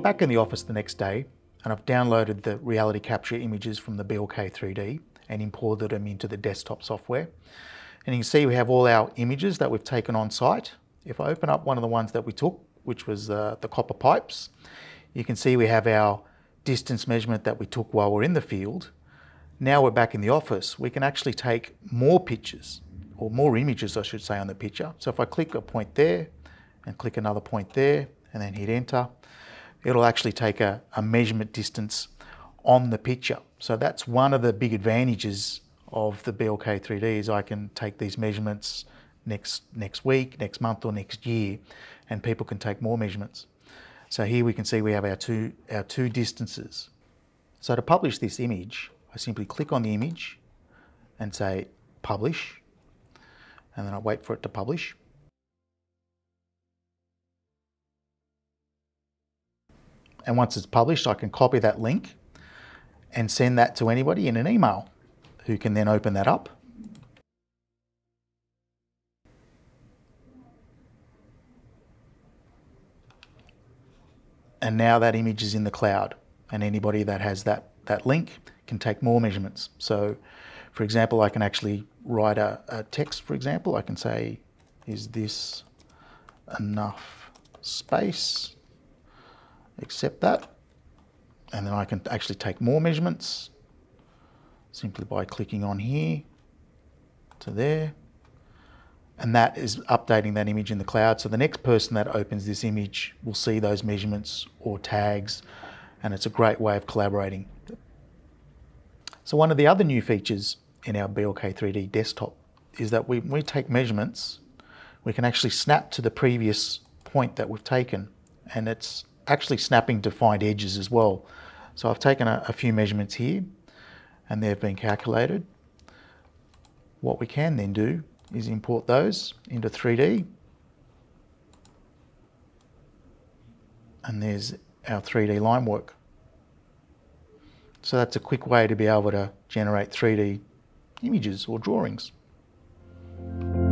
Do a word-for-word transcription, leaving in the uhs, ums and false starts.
back in the office the next day, and I've downloaded the reality capture images from the B L K three D and imported them into the desktop software. And you can see we have all our images that we've taken on site. If I open up one of the ones that we took, which was uh, the copper pipes, you can see we have our distance measurement that we took while we're in the field. Now we're back in the office, we can actually take more pictures, or more images I should say, on the picture. So if I click a point there and click another point there and then hit enter, it'll actually take a, a measurement distance on the picture. So that's one of the big advantages of the B L K three D, is I can take these measurements next, next week, next month or next year, and people can take more measurements. So here we can see we have our two, our two distances. So to publish this image, I simply click on the image and say publish, and then I wait for it to publish. And once it's published, I can copy that link and send that to anybody in an email, who can then open that up. And now that image is in the cloud, and anybody that has that, that link can take more measurements. So for example, I can actually write a, a text, for example. I can say, is this enough space? Accept that. And then I can actually take more measurements simply by clicking on here to there. And that is updating that image in the cloud. So the next person that opens this image will see those measurements or tags, and it's a great way of collaborating. So one of the other new features in our B L K three D desktop is that we, when we take measurements, we can actually snap to the previous point that we've taken, and it's actually snapping to find edges as well. So I've taken a, a few measurements here, and they've been calculated. What we can then do is import those into three D, and there's our three D line work. So that's a quick way to be able to generate three D images or drawings.